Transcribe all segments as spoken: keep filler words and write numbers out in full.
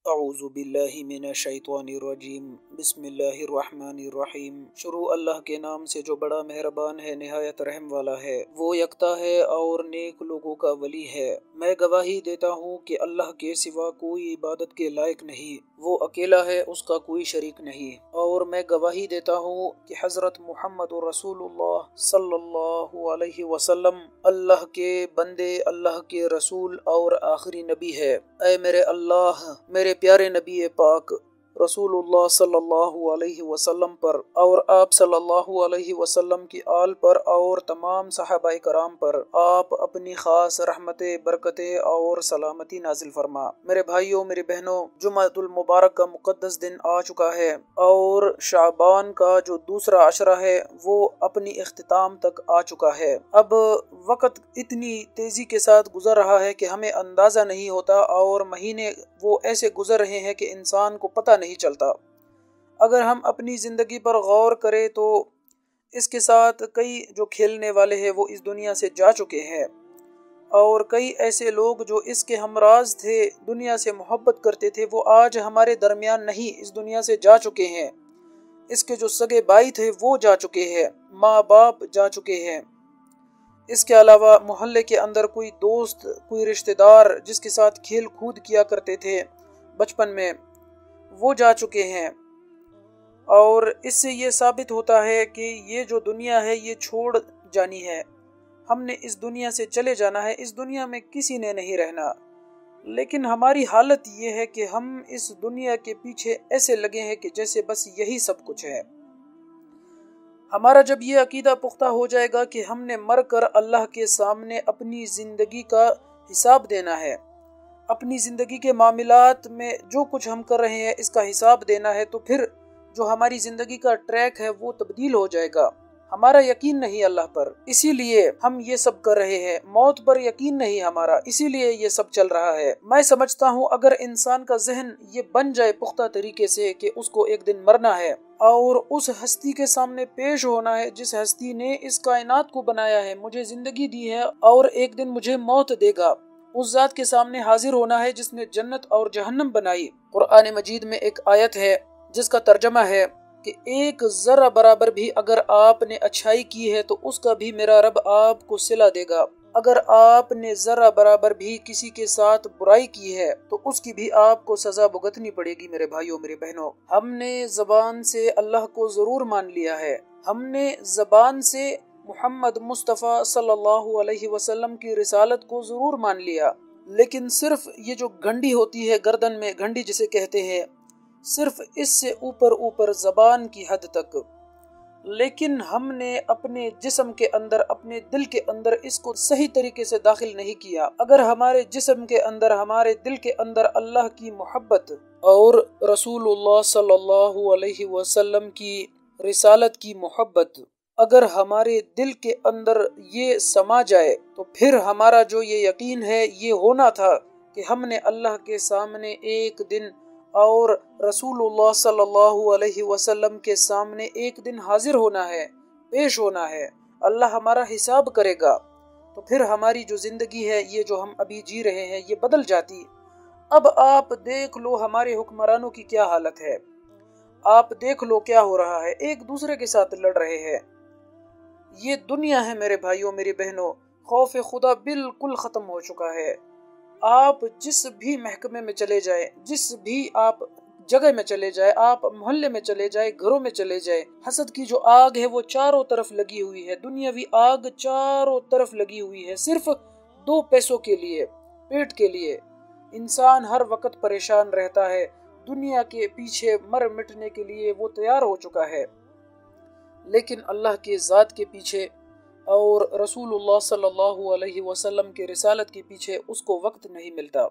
اعوذ باللہ من الشیطان الرجیم بسم اللہ الرحمن الرحیم۔ شروع اللہ کے نام سے جو بڑا مہربان ہے نہایت رحم والا ہے۔ وہ یکتا ہے اور نیک لوگوں کا ولی ہے۔ میں گواہی دیتا ہوں کہ اللہ کے سوا کوئی عبادت کے لائق نہیں، وہ اکیلا ہے، اس کا کوئی شریک نہیں۔ اور میں گواہی دیتا ہوں کہ حضرت محمد رسول اللہ صلی اللہ علیہ وسلم اللہ کے بندے، اللہ کے رسول اور آخری نبی ہے۔ اے میرے اللہ، میرے پیارے نبی پاک رسول اللہ صلی اللہ علیہ وسلم پر اور آپ صلی اللہ علیہ وسلم کی آل پر اور تمام صحابہ کرام پر آپ اپنی خاص رحمت، برکت اور سلامتی نازل فرما۔ میرے بھائیوں، میری بہنوں، جمعۃ المبارک کا مقدس دن آ چکا ہے اور شعبان کا جو دوسرا عشرہ ہے وہ اپنی اختتام تک آ چکا ہے۔ اب وقت اتنی تیزی کے ساتھ گزر رہا ہے کہ ہمیں اندازہ نہیں ہوتا، اور مہینے وہ ایسے گزر رہے ہیں کہ انسان کو پتہ نہیں چلتا۔ اگر ہم اپنی زندگی پر غور کریں تو اس کے ساتھ کئی جو کھیلنے والے ہیں وہ اس دنیا سے جا چکے ہیں، اور کئی ایسے لوگ جو اس کے ہمراز تھے، دنیا سے محبت کرتے تھے، وہ آج ہمارے درمیان نہیں، اس دنیا سے جا چکے ہیں۔ اس کے جو سگے بھائی تھے وہ جا چکے ہیں، ماں باپ جا چکے ہیں۔ اس کے علاوہ محلے کے اندر کوئی دوست، کوئی رشتہ دار جس کے ساتھ کھیل کود کیا کرتے تھے بچپن میں، وہ جا چکے ہیں۔ اور اس سے یہ ثابت ہوتا ہے کہ یہ جو دنیا ہے یہ چھوڑ جانی ہے، ہم نے اس دنیا سے چلے جانا ہے، اس دنیا میں کسی نے نہیں رہنا۔ لیکن ہماری حالت یہ ہے کہ ہم اس دنیا کے پیچھے ایسے لگے ہیں کہ جیسے بس یہی سب کچھ ہے۔ ہمارا جب یہ عقیدہ پختہ ہو جائے گا کہ ہم نے مر کر اللہ کے سامنے اپنی زندگی کا حساب دینا ہے، اپنی زندگی کے معاملات میں جو کچھ ہم کر رہے ہیں اس کا حساب دینا ہے، تو پھر جو ہماری زندگی کا ٹریک ہے وہ تبدیل ہو جائے گا۔ ہمارا یقین نہیں اللہ پر، اسی لیے ہم یہ سب کر رہے ہیں۔ موت پر یقین نہیں ہمارا، اسی لیے یہ سب چل رہا ہے۔ میں سمجھتا ہوں اگر انسان کا ذہن یہ بن جائے پختہ طریقے سے کہ اس کو ایک دن مرنا ہے اور اس ہستی کے سامنے پیش ہونا ہے جس ہستی نے اس کائنات کو بنایا ہے، مجھے زندگی دی ہے اور ایک دن مجھے موت دے گا، اس ذات کے سامنے حاضر ہونا ہے جس نے جنت اور جہنم بنائی۔ قرآن مجید میں ایک آیت ہے جس کا ترجمہ ہے کہ ایک ذرہ برابر بھی اگر آپ نے اچھائی کی ہے تو اس کا بھی میرا رب آپ کو صلہ دے گا، اگر آپ نے ذرہ برابر بھی کسی کے ساتھ برائی کی ہے تو اس کی بھی آپ کو سزا بھگتنی پڑے گی۔ میرے بھائیوں، میرے بہنوں، ہم نے زبان سے اللہ کو ضرور مان لیا ہے، ہم نے زبان سے محمد مصطفیٰ صلی اللہ علیہ وسلم کی رسالت کو ضرور مان لیا، لیکن صرف یہ جو گھنڈی ہوتی ہے گردن میں، گھنڈی جسے کہتے ہیں، صرف اس سے اوپر اوپر زبان کی حد تک، لیکن ہم نے اپنے جسم کے اندر، اپنے دل کے اندر اس کو صحیح طریقے سے داخل نہیں کیا۔ اگر ہمارے جسم کے اندر، ہمارے دل کے اندر اللہ کی محبت اور رسول اللہ صلی اللہ علیہ وسلم کی رسالت کی محبت اگر ہمارے دل کے اندر یہ سما جائے تو پھر ہمارا جو یہ یقین ہے یہ ہونا تھا کہ ہم نے اللہ کے سامنے ایک دن اور رسول اللہ صلی اللہ علیہ وسلم کے سامنے ایک دن حاضر ہونا ہے، پیش ہونا ہے، اللہ ہمارا حساب کرے گا، تو پھر ہماری جو زندگی ہے یہ جو ہم ابھی جی رہے ہیں یہ بدل جاتی۔ اب آپ دیکھ لو ہمارے حکمرانوں کی کیا حالت ہے، آپ دیکھ لو کیا ہو رہا ہے، ایک دوسرے کے ساتھ لڑ رہے ہیں۔ یہ دنیا ہے میرے بھائیوں، میری بہنوں، خوف خدا بالکل ختم ہو چکا ہے۔ آپ جس بھی محکمے میں چلے جائیں، جس بھی آپ جگہ میں چلے جائیں، آپ محلے میں چلے جائیں، گھروں میں چلے جائیں، حسد کی جو آگ ہے وہ چاروں طرف لگی ہوئی ہے، دنیاوی آگ چاروں طرف لگی ہوئی ہے، صرف دو پیسوں کے لیے، پیٹ کے لیے۔ انسان ہر وقت پریشان رہتا ہے، دنیا کے پیچھے مر مٹنے کے لیے وہ تیار ہو چکا ہے، لیکن اللہ کے ذات کے پیچھے اور رسول اللہ صلی اللہ علیہ وسلم کے رسالت کے پیچھے اس کو وقت نہیں ملتا۔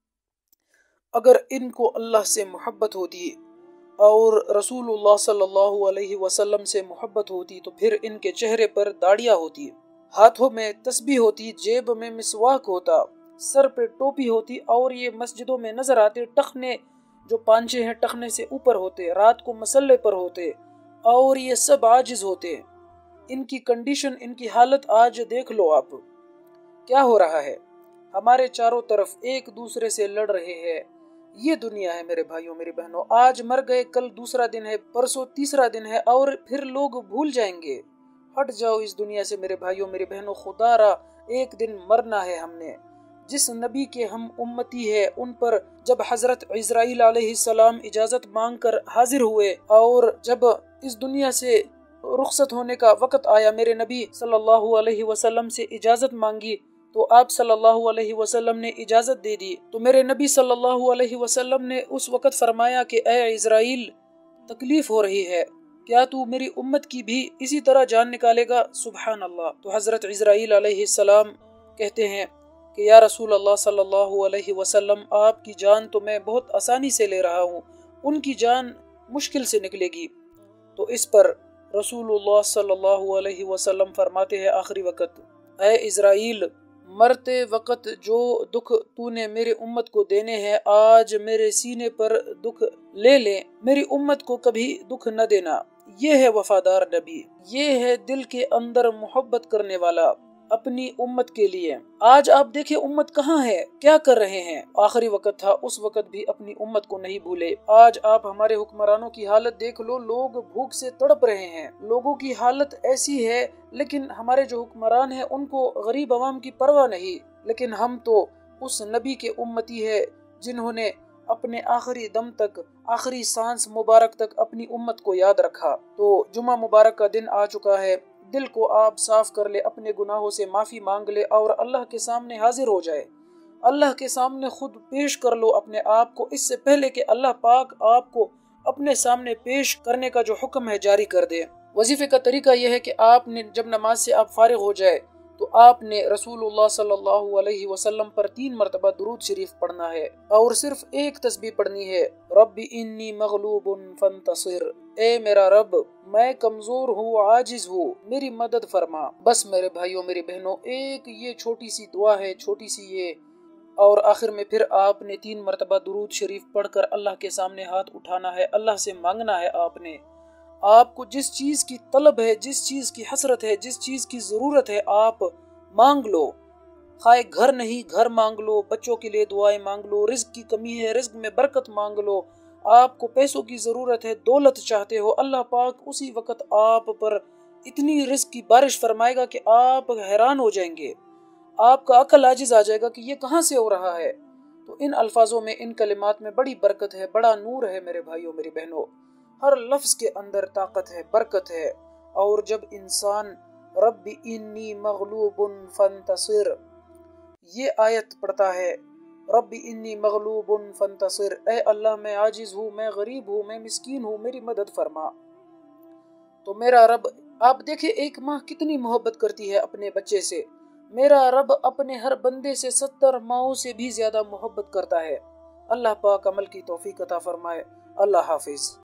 اگر ان کو اللہ سے محبت ہوتی اور رسول اللہ صلی اللہ علیہ وسلم سے محبت ہوتی تو پھر ان کے چہرے پر داڑیاں ہوتی، ہاتھوں میں تسبیح ہوتی، جیب میں مسواک ہوتا، سر پہ ٹوپی ہوتی، اور یہ مسجدوں میں نظر آتے، ٹخنے جو پانچے ہیں ٹخنے سے اوپر ہوتے، رات کو مسلے پر ہوتے، اور یہ سب عاجز ہوتے۔ ان کی کنڈیشن، ان کی حالت آج دیکھ لو آپ کیا ہو رہا ہے۔ ہمارے چاروں طرف ایک دوسرے سے لڑ رہے ہیں، یہ دنیا ہے میرے بھائیوں میری بہنوں، آج مر گئے، کل دوسرا دن ہے، پرسوں تیسرا دن ہے، اور پھر لوگ بھول جائیں گے۔ ہٹ جاؤ اس دنیا سے میرے بھائیوں میری بہنوں، خدا را ایک دن مرنا ہے ہم نے۔ جس نبی کے ہم امتی ہے ان پر جب حضرت عزرائیل علیہ السلام اجازت مانگ کر حاضر ہوئے اور جب اس دنیا سے رخصت ہونے کا وقت آیا، میرے نبی صلی اللہ علیہ وسلم سے اجازت مانگی تو آپ صلی اللہ علیہ وسلم نے اجازت دے دی۔ تو میرے نبی صلی اللہ علیہ وسلم نے اس وقت فرمایا کہ اے عزرائیل، تکلیف ہو رہی ہے، کیا تو میری امت کی بھی اسی طرح جان نکالے گا؟ سبحان اللہ۔ تو حضرت عزرائیل علیہ السلام کہتے ہیں کہ یا رسول اللہ صلی اللہ علیہ وسلم، آپ کی جان تو میں بہت آسانی سے لے رہا ہوں، ان کی جان مشکل سے نکلے گی۔ تو اس پر رسول اللہ صلی اللہ علیہ وسلم فرماتے ہیں آخری وقت، اے عزرائیل، مرتے وقت جو دکھ تو نے میرے امت کو دینے ہیں، آج میرے سینے پر دکھ لے لیں، میری امت کو کبھی دکھ نہ دینا۔ یہ ہے وفادار نبی، یہ ہے دل کے اندر محبت کرنے والا اپنی امت کے لیے۔ آج آپ دیکھیں امت کہاں ہے، کیا کر رہے ہیں؟ آخری وقت تھا، اس وقت بھی اپنی امت کو نہیں بھولے۔ آج آپ ہمارے حکمرانوں کی حالت دیکھ لو، لوگ بھوک سے تڑپ رہے ہیں، لوگوں کی حالت ایسی ہے، لیکن ہمارے جو حکمران ہیں ان کو غریب عوام کی پرواہ نہیں۔ لیکن ہم تو اس نبی کے امتی ہے جنہوں نے اپنے آخری دم تک، آخری سانس مبارک تک اپنی امت کو یاد رکھا۔ تو جمعہ مبارک کا دن آ چکا ہے، دل کو آپ صاف کر لے، اپنے گناہوں سے معافی مانگ لے اور اللہ کے سامنے حاضر ہو جائے۔ اللہ کے سامنے خود پیش کر لو اپنے آپ کو، اس سے پہلے کہ اللہ پاک آپ کو اپنے سامنے پیش کرنے کا جو حکم ہے جاری کر دے۔ وظیفے کا طریقہ یہ ہے کہ آپ نے جب نماز سے آپ فارغ ہو جائے تو آپ نے رسول اللہ صلی اللہ علیہ وسلم پر تین مرتبہ درود شریف پڑھنا ہے اور صرف ایک تسبیح پڑھنی ہے، رب انی مغلوب فانتصر، اے میرا رب میں کمزور ہوں، عاجز ہوں، میری مدد فرما۔ بس میرے بھائیوں میری بہنوں، ایک یہ چھوٹی سی دعا ہے، چھوٹی سی یہ، اور آخر میں پھر آپ نے تین مرتبہ درود شریف پڑھ کر اللہ کے سامنے ہاتھ اٹھانا ہے، اللہ سے مانگنا ہے۔ آپ نے آپ کو جس چیز کی طلب ہے، جس چیز کی حسرت ہے، جس چیز کی ضرورت ہے، آپ مانگ لو۔ خواہ گھر نہیں، گھر مانگ لو، بچوں کے لیے دعائیں مانگ لو، رزق کی کمی ہے، رزق میں برکت مانگ لو، آپ کو پیسوں کی ضرورت ہے، دولت چاہتے ہو، اللہ پاک اسی وقت آپ پر اتنی رزق کی بارش فرمائے گا کہ آپ حیران ہو جائیں گے، آپ کا عقل عاجز آ جائے گا کہ یہ کہاں سے ہو رہا ہے۔ تو ان الفاظوں میں، ان کلمات میں بڑی برکت ہے، بڑا نور ہے میرے بھائیوں میری بہنوں، ہر لفظ کے اندر طاقت ہے، برکت ہے۔ اور جب انسان رب انی مغلوب فانتصر یہ آیت پڑھتا ہے، رب انی مغلوب فانتصر، اے اللہ میں عاجز ہوں، میں غریب ہوں، میں مسکین ہوں، میری مدد فرما۔ تو میرا رب، آپ دیکھیں ایک ماں کتنی محبت کرتی ہے اپنے بچے سے، میرا رب اپنے ہر بندے سے ستر ماؤں سے بھی زیادہ محبت کرتا ہے۔ اللہ پاک عمل کی توفیق عطا فرمائے۔ اللہ حافظ۔